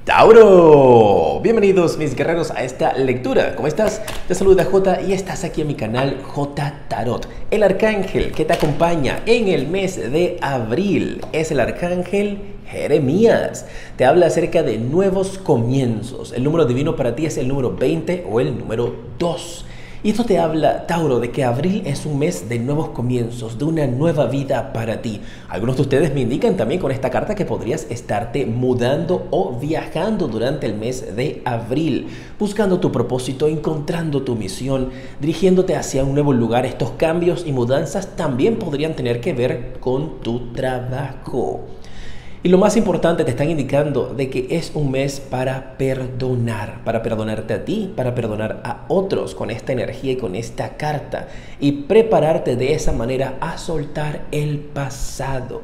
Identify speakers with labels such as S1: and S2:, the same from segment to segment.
S1: Tauro, bienvenidos mis guerreros a esta lectura. ¿Cómo estás? Te saluda J y estás aquí en mi canal J Tarot. El arcángel que te acompaña en el mes de abril es el arcángel Jeremías. Te habla acerca de nuevos comienzos. El número divino para ti es el número 20 o el número 2. Y esto te habla, Tauro, de que abril es un mes de nuevos comienzos, de una nueva vida para ti. Algunos de ustedes me indican también con esta carta que podrías estarte mudando o viajando durante el mes de abril, buscando tu propósito, encontrando tu misión, dirigiéndote hacia un nuevo lugar. Estos cambios y mudanzas también podrían tener que ver con tu trabajo. Y lo más importante, te están indicando de que es un mes para perdonarte a ti, para perdonar a otros con esta energía y con esta carta y prepararte de esa manera a soltar el pasado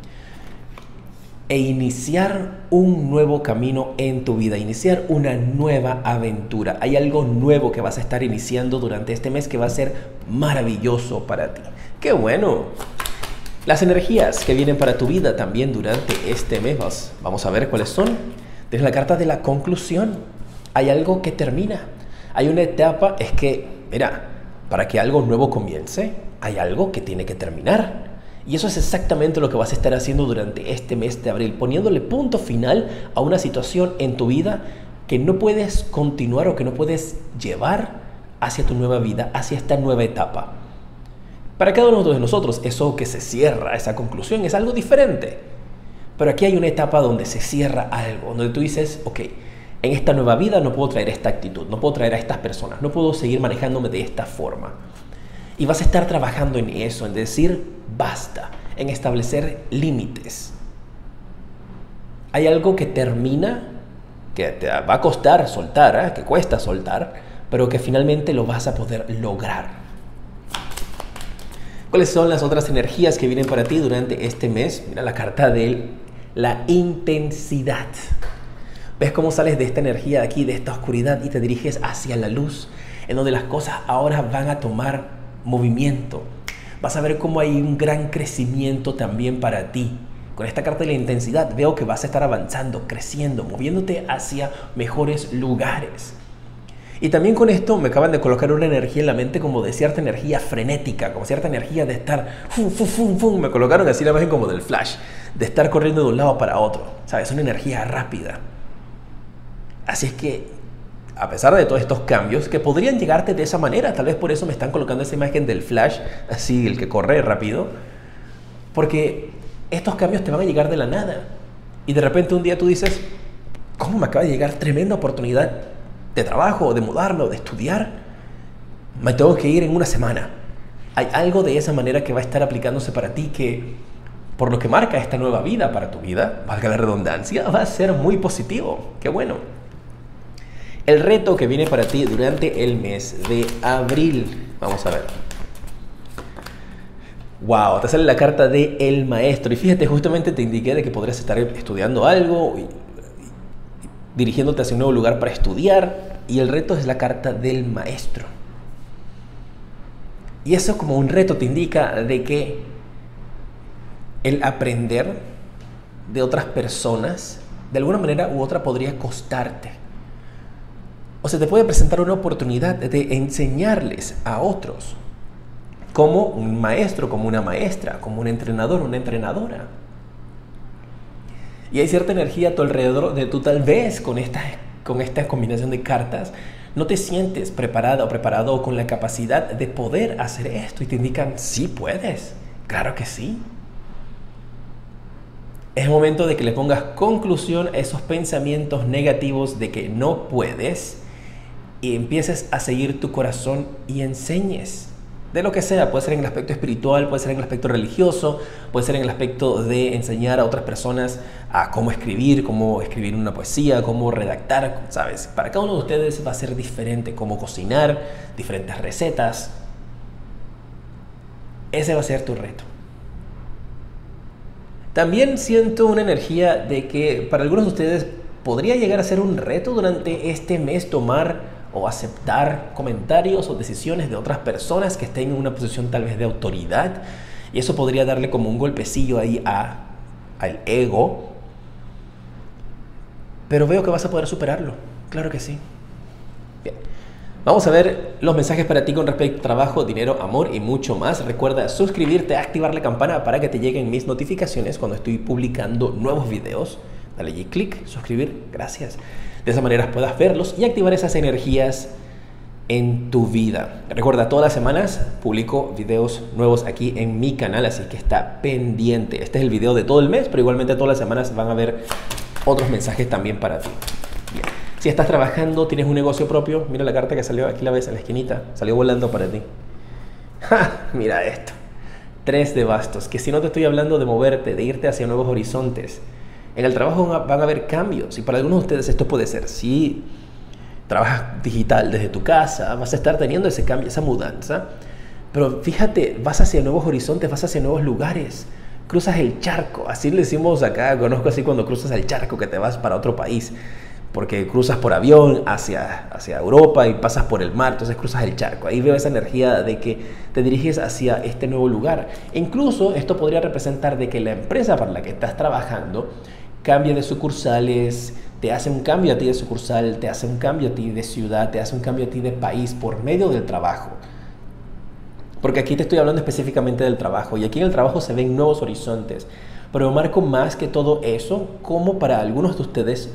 S1: e iniciar un nuevo camino en tu vida, iniciar una nueva aventura. Hay algo nuevo que vas a estar iniciando durante este mes que va a ser maravilloso para ti. ¡Qué bueno! Las energías que vienen para tu vida también durante este mes, vamos a ver cuáles son. Desde la carta de la conclusión, hay algo que termina. Hay una etapa, es que, mira, para que algo nuevo comience, hay algo que tiene que terminar. Y eso es exactamente lo que vas a estar haciendo durante este mes de abril, poniéndole punto final a una situación en tu vida que no puedes continuar o que no puedes llevar hacia tu nueva vida, hacia esta nueva etapa. Para cada uno de nosotros, eso que se cierra, esa conclusión, es algo diferente. Pero aquí hay una etapa donde se cierra algo, donde tú dices, ok, en esta nueva vida no puedo traer esta actitud, no puedo traer a estas personas, no puedo seguir manejándome de esta forma. Y vas a estar trabajando en eso, en decir basta, en establecer límites. Hay algo que termina, que te va a costar soltar, que cuesta soltar, pero que finalmente lo vas a poder lograr. ¿Cuáles son las otras energías que vienen para ti durante este mes? Mira la carta de la intensidad. ¿Ves cómo sales de esta energía de aquí, de esta oscuridad y te diriges hacia la luz? En donde las cosas ahora van a tomar movimiento. Vas a ver cómo hay un gran crecimiento también para ti. Con esta carta de la intensidad veo que vas a estar avanzando, creciendo, moviéndote hacia mejores lugares. Y también con esto me acaban de colocar una energía en la mente como de cierta energía frenética, como cierta energía de estar me colocaron así la imagen como del flash, de estar corriendo de un lado para otro, ¿sabes? Una energía rápida. Así es que, a pesar de todos estos cambios que podrían llegarte de esa manera, tal vez por eso me están colocando esa imagen del flash, así el que corre rápido, porque estos cambios te van a llegar de la nada. Y de repente un día tú dices, ¿cómo me acaba de llegar tremenda oportunidad de trabajo, de mudarme o de estudiar? Me tengo que ir en una semana. Hay algo de esa manera que va a estar aplicándose para ti que, por lo que marca esta nueva vida para tu vida, valga la redundancia, va a ser muy positivo. ¡Qué bueno! El reto que viene para ti durante el mes de abril. Vamos a ver. ¡Wow! Te sale la carta de el maestro. Y fíjate, justamente te indiqué de que podrías estar estudiando algo y dirigiéndote hacia un nuevo lugar para estudiar, y el reto es la carta del maestro. Y eso como un reto te indica de que el aprender de otras personas, de alguna manera u otra, podría costarte. O se te puede presentar una oportunidad de enseñarles a otros, como un maestro, como una maestra, como un entrenador, una entrenadora. Y hay cierta energía a tu alrededor de tú tal vez con esta combinación de cartas no te sientes preparada o preparado con la capacidad de poder hacer esto y te indican, sí puedes, claro que sí. Es momento de que le pongas conclusión a esos pensamientos negativos de que no puedes y empieces a seguir tu corazón y enseñes. De lo que sea, puede ser en el aspecto espiritual, puede ser en el aspecto religioso, puede ser en el aspecto de enseñar a otras personas a cómo escribir una poesía, cómo redactar, ¿sabes? Para cada uno de ustedes va a ser diferente, cómo cocinar, diferentes recetas. Ese va a ser tu reto. También siento una energía de que para algunos de ustedes podría llegar a ser un reto durante este mes tomar o aceptar comentarios o decisiones de otras personas que estén en una posición tal vez de autoridad, y eso podría darle como un golpecillo ahí al ego, pero veo que vas a poder superarlo. Claro que sí. Bien. Vamos a ver los mensajes para ti con respecto a trabajo, dinero, amor y mucho más. Recuerda suscribirte, activar la campana para que te lleguen mis notificaciones cuando estoy publicando nuevos videos. Dale allí clic, suscribir, gracias. De esa manera puedas verlos y activar esas energías en tu vida. Recuerda, todas las semanas publico videos nuevos aquí en mi canal, así que está pendiente. Este es el video de todo el mes, pero igualmente todas las semanas van a haber otros mensajes también para ti. Bien. Si estás trabajando, tienes un negocio propio, mira la carta que salió, aquí la ves en la esquinita, salió volando para ti. ¡Ja! Mira esto. 3 de bastos, que si no te estoy hablando de moverte, de irte hacia nuevos horizontes. En el trabajo van a haber cambios y para algunos de ustedes esto puede ser, si trabajas digital desde tu casa, vas a estar teniendo ese cambio, esa mudanza. Pero fíjate, vas hacia nuevos horizontes, vas hacia nuevos lugares. Cruzas el charco, así le decimos acá, conozco así cuando cruzas el charco, que te vas para otro país. Porque cruzas por avión hacia Europa y pasas por el mar, entonces cruzas el charco. Ahí veo esa energía de que te diriges hacia este nuevo lugar. E incluso esto podría representar de que la empresa para la que estás trabajando cambie de sucursales, te hace un cambio a ti de sucursal, te hace un cambio a ti de ciudad, te hace un cambio a ti de país por medio del trabajo. Porque aquí te estoy hablando específicamente del trabajo y aquí en el trabajo se ven nuevos horizontes. Pero marco más que todo eso como para algunos de ustedes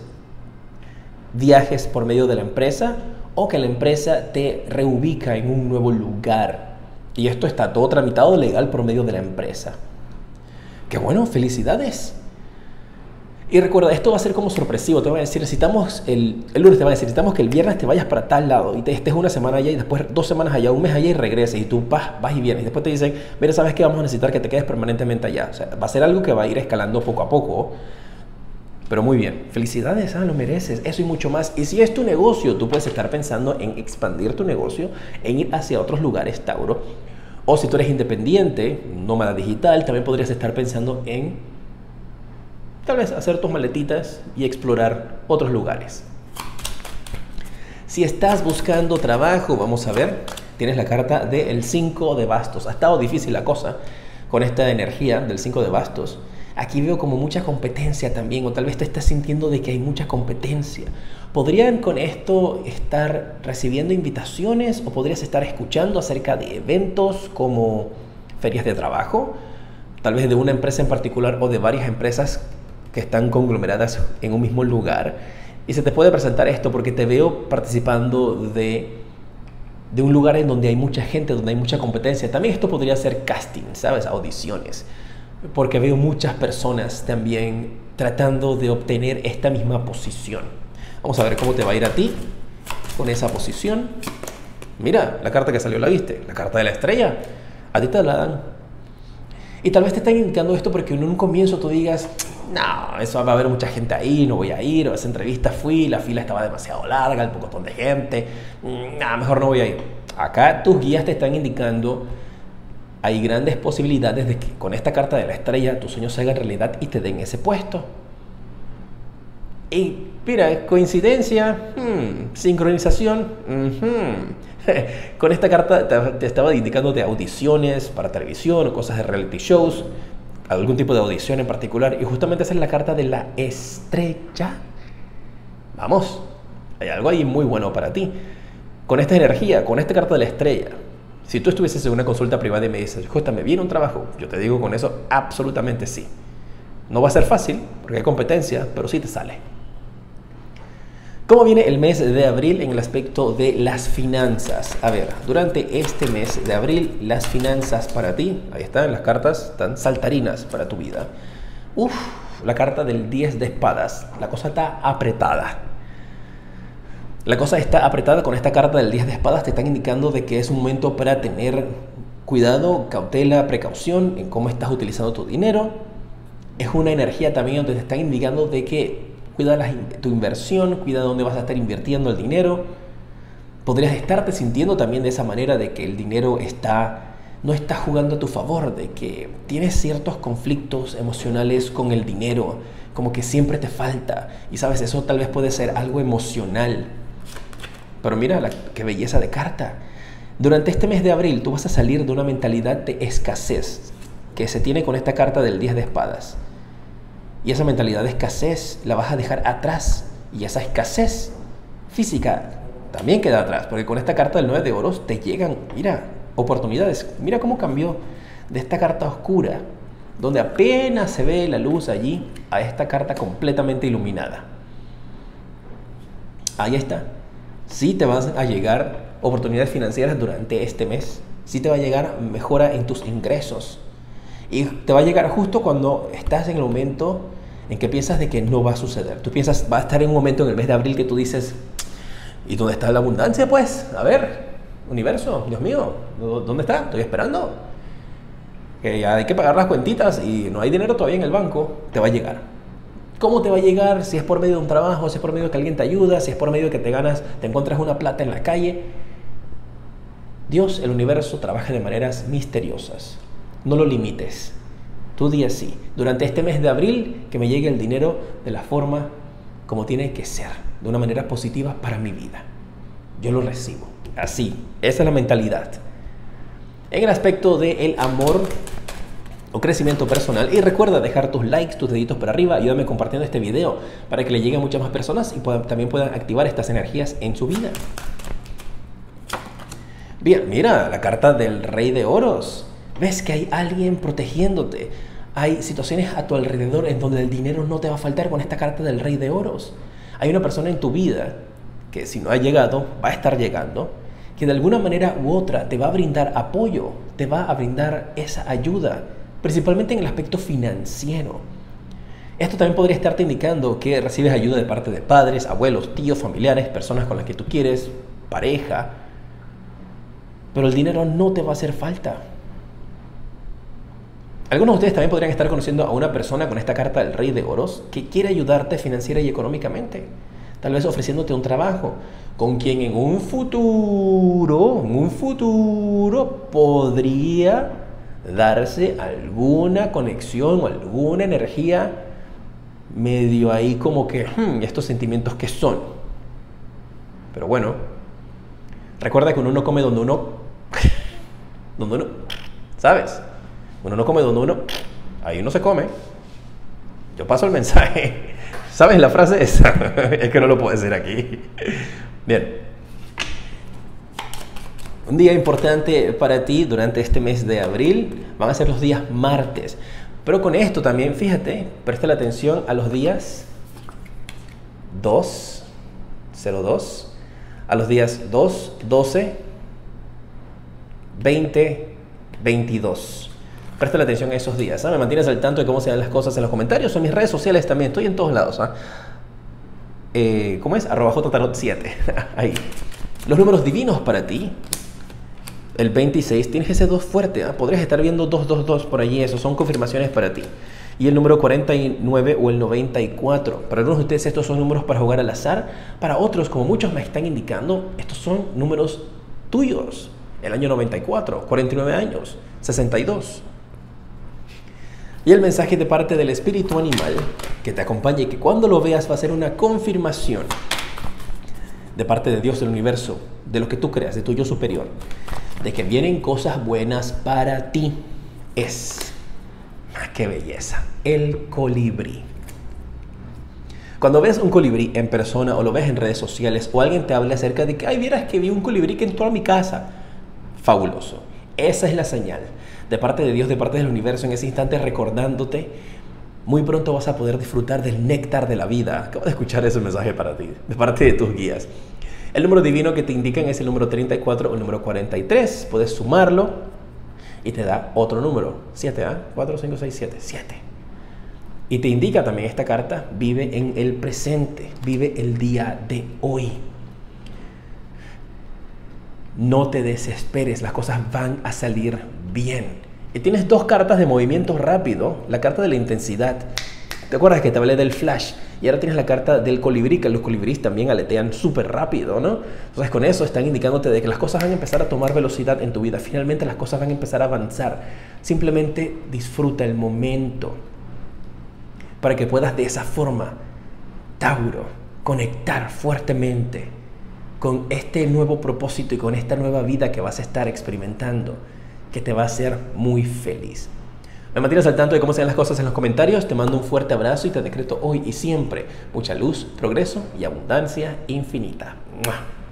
S1: viajes por medio de la empresa o que la empresa te reubica en un nuevo lugar. Y esto está todo tramitado legal por medio de la empresa. ¡Qué bueno! ¡Felicidades! Y recuerda, esto va a ser como sorpresivo. Te voy a decir, necesitamos el lunes te va a decir, necesitamos que el viernes te vayas para tal lado y te estés una semana allá y después 2 semanas allá, un mes allá y regreses y tú vas y vienes. Y después te dicen, mira, ¿sabes qué? Vamos a necesitar que te quedes permanentemente allá. O sea, va a ser algo que va a ir escalando poco a poco. Pero muy bien, felicidades, lo mereces, eso y mucho más. Y si es tu negocio, tú puedes estar pensando en expandir tu negocio, en ir hacia otros lugares, Tauro. O si tú eres independiente, nómada digital, también podrías estar pensando en tal vez hacer tus maletitas y explorar otros lugares. Si estás buscando trabajo, vamos a ver, tienes la carta del 5 de bastos. Ha estado difícil la cosa con esta energía del 5 de bastos. Aquí veo como mucha competencia también, o tal vez te estás sintiendo de que hay mucha competencia. ¿Podrían con esto estar recibiendo invitaciones o podrías estar escuchando acerca de eventos como ferias de trabajo? Tal vez de una empresa en particular o de varias empresas que están conglomeradas en un mismo lugar. Y se te puede presentar esto porque te veo participando de un lugar en donde hay mucha gente, donde hay mucha competencia. También esto podría ser casting, ¿sabes? Audiciones. Porque veo muchas personas también tratando de obtener esta misma posición. Vamos a ver cómo te va a ir a ti con esa posición. Mira, la carta que salió, ¿la viste? La carta de la estrella. A ti te la dan. Y tal vez te están indicando esto porque en un comienzo tú digas, no, eso va a haber mucha gente ahí, no voy a ir, o a esa entrevista fui, la fila estaba demasiado larga, el pocotón de gente, mejor no voy a ir. Acá tus guías te están indicando, hay grandes posibilidades de que con esta carta de la estrella tus sueños se hagan realidad y te den ese puesto. Y mira, coincidencia, sincronización, con esta carta te estaba indicando de audiciones para televisión o cosas de reality shows, algún tipo de audición en particular, y justamente esa es la carta de la estrella. Vamos, hay algo ahí muy bueno para ti. Con esta energía, con esta carta de la estrella, si tú estuvieses en una consulta privada y me dices, justo me viene un trabajo, yo te digo con eso, absolutamente sí. No va a ser fácil, porque hay competencia, pero sí te sale. ¿Cómo viene el mes de abril en el aspecto de las finanzas? A ver, durante este mes de abril, las finanzas para ti, ahí están las cartas, están saltarinas para tu vida. La carta del 10 de espadas, la cosa está apretada. La cosa está apretada con esta carta del 10 de espadas, te están indicando de que es un momento para tener cuidado, cautela, precaución en cómo estás utilizando tu dinero. Es una energía también donde te están indicando de que cuida tu inversión, cuida dónde vas a estar invirtiendo el dinero. Podrías estarte sintiendo también de esa manera de que el dinero no está jugando a tu favor, de que tienes ciertos conflictos emocionales con el dinero, como que siempre te falta. Y sabes, eso tal vez puede ser algo emocional. Pero mira qué belleza de carta. Durante este mes de abril tú vas a salir de una mentalidad de escasez que se tiene con esta carta del 10 de espadas. Y esa mentalidad de escasez la vas a dejar atrás Y esa escasez física también queda atrás, porque con esta carta del 9 de oros te llegan, mira, oportunidades. Mira cómo cambió de esta carta oscura, donde apenas se ve la luz allí, a esta carta completamente iluminada. Ahí está. Sí te van a llegar oportunidades financieras durante este mes. Sí te va a llegar mejora en tus ingresos. Y te va a llegar justo cuando estás en el momento en que piensas de que no va a suceder. Tú piensas, va a estar en un momento en el mes de abril que tú dices, ¿y dónde está la abundancia pues? A ver, universo, Dios mío, ¿dónde está? Estoy esperando. Que ya hay que pagar las cuentitas y no hay dinero todavía en el banco. Te va a llegar. ¿Cómo te va a llegar? Si es por medio de un trabajo, si es por medio de que alguien te ayuda, si es por medio de que te encuentras una plata en la calle. Dios, el universo, trabaja de maneras misteriosas. No lo limites. Tú di así. Durante este mes de abril, que me llegue el dinero de la forma como tiene que ser, de una manera positiva para mi vida. Yo lo recibo. Así. Esa es la mentalidad. En el aspecto del amor o crecimiento personal. Y recuerda dejar tus likes, tus deditos para arriba. Ayúdame compartiendo este video para que le llegue a muchas más personas y también puedan activar estas energías en su vida. Bien, mira la carta del Rey de Oros. Ves que hay alguien protegiéndote. Hay situaciones a tu alrededor en donde el dinero no te va a faltar con esta carta del Rey de Oros. Hay una persona en tu vida que si no ha llegado, va a estar llegando, que de alguna manera u otra te va a brindar apoyo, te va a brindar esa ayuda, principalmente en el aspecto financiero. Esto también podría estarte indicando que recibes ayuda de parte de padres, abuelos, tíos, familiares, personas con las que tú quieres, pareja, pero el dinero no te va a hacer falta. Algunos de ustedes también podrían estar conociendo a una persona con esta carta del Rey de Oros que quiere ayudarte financiera y económicamente, tal vez ofreciéndote un trabajo, con quien en un futuro podría darse alguna conexión o alguna energía medio ahí como que, estos sentimientos que son. Pero bueno, recuerda que uno no come donde uno, ¿sabes? Uno no come donde uno, ahí uno se come. Yo paso el mensaje. ¿Sabes la frase esa? Es que no lo puedo decir aquí. Bien. Un día importante para ti durante este mes de abril van a ser los días martes. Pero con esto también, fíjate, presta la atención a los días 2, 02, a los días 2, 12, 20, 22. Presta la atención a esos días. Me mantienes al tanto de cómo se dan las cosas en los comentarios o en mis redes sociales también. Estoy en todos lados. ¿Cómo es? @jotatarot7. Ahí. Los números divinos para ti. El 26, tienes ese 2 fuerte. Podrías estar viendo 222 por allí. Esos son confirmaciones para ti. Y el número 49 o el 94. Para algunos de ustedes estos son números para jugar al azar. Para otros, como muchos me están indicando, estos son números tuyos. El año 94, 49 años, 62. Y el mensaje de parte del espíritu animal que te acompaña y que cuando lo veas va a ser una confirmación de parte de Dios del universo, de lo que tú creas, de tu yo superior, de que vienen cosas buenas para ti. ¡Qué belleza! El colibrí. Cuando ves un colibrí en persona o lo ves en redes sociales o alguien te habla acerca de que, ay, vieras que vi un colibrí que entró a mi casa. Fabuloso. Esa es la señal de parte de Dios, de parte del universo en ese instante recordándote, muy pronto vas a poder disfrutar del néctar de la vida. Acabo de escuchar ese mensaje para ti, de parte de tus guías. El número divino que te indican es el número 34 o el número 43. Puedes sumarlo y te da otro número. 7, 4, 5, 6, 7. 7. Y te indica también esta carta, vive en el presente, vive el día de hoy. No te desesperes, las cosas van a salir bien. Y tienes dos cartas de movimiento rápido, la carta de la intensidad. ¿Te acuerdas que te hablé del flash? Y ahora tienes la carta del colibrí, que los colibríes también aletean súper rápido, ¿no? Entonces con eso están indicándote de que las cosas van a empezar a tomar velocidad en tu vida. Finalmente las cosas van a empezar a avanzar. Simplemente disfruta el momento para que puedas de esa forma, Tauro, conectar fuertemente con este nuevo propósito y con esta nueva vida que vas a estar experimentando, que te va a hacer muy feliz. Me mantienes al tanto de cómo sean las cosas en los comentarios. Te mando un fuerte abrazo y te decreto hoy y siempre mucha luz, progreso y abundancia infinita. ¡Mua!